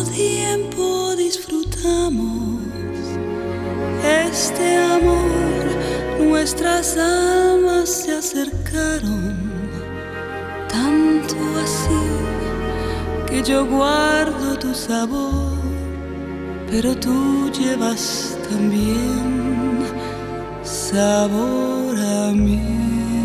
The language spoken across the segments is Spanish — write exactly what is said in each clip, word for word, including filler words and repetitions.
¿Cuánto tiempo disfrutamos este amor? Nuestras almas se acercaron, tanto así que yo guardo tu sabor, pero tú llevas también sabor a mí.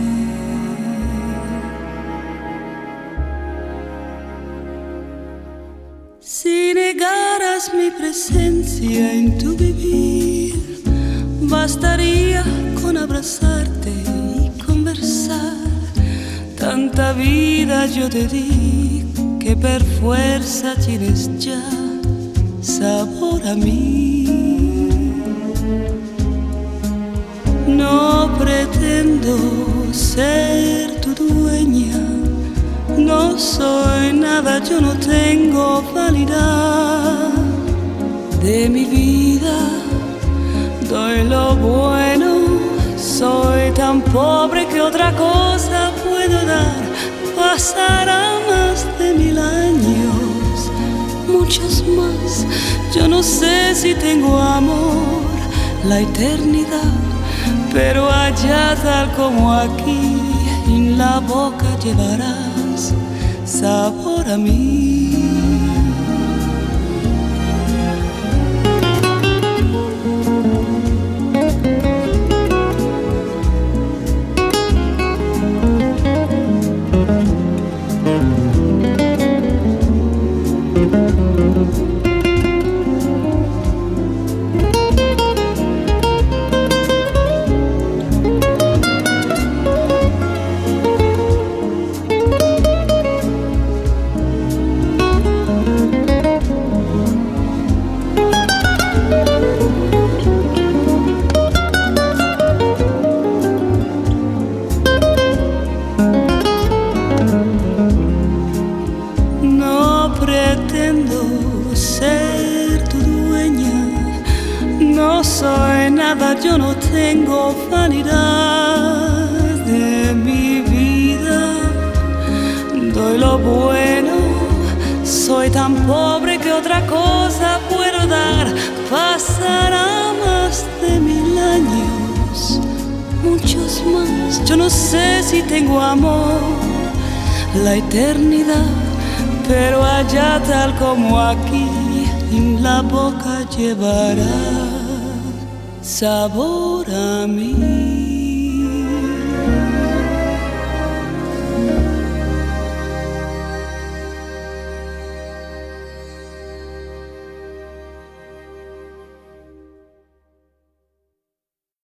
Si negaras mi presencia en tu vivir, bastaría con abrazarte y conversar. Tanta vida yo te di que por fuerza tienes ya sabor a mí. No pretendo ser tu dueña, no soy nada, yo no tengo vanidad. De mi vida doy lo bueno, soy tan pobre que otra cosa puedo dar. Pasará más de mil años, muchos más, yo no sé si tengo amor, la eternidad, pero allá tal como aquí, en la boca llevarás sabor a mí. Pretendo ser tu dueña, no soy nada, yo no tengo vanidad. De mi vida doy lo bueno, soy tan pobre que otra cosa puedo dar. Pasará más de mil años, muchos más, yo no sé si tengo amor, la eternidad, pero allá tal como aquí, en la boca llevará sabor a mí.